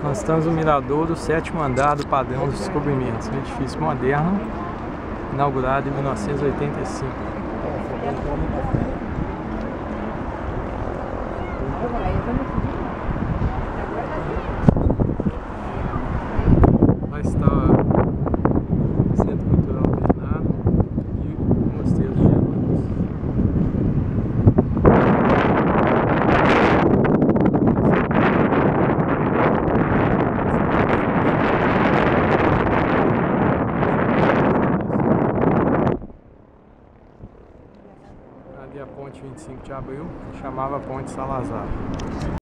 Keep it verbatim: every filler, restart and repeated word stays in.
Nós estamos no mirador do sétimo andar do Padrão dos Descobrimentos, um edifício moderno, inaugurado em mil novecentos e oitenta e cinco. Lá está o Centro Cultural Bernardo e o Mosteiro de Jesus. Ali a ponte vinte e cinco de abril, chamava Ponte Salazar.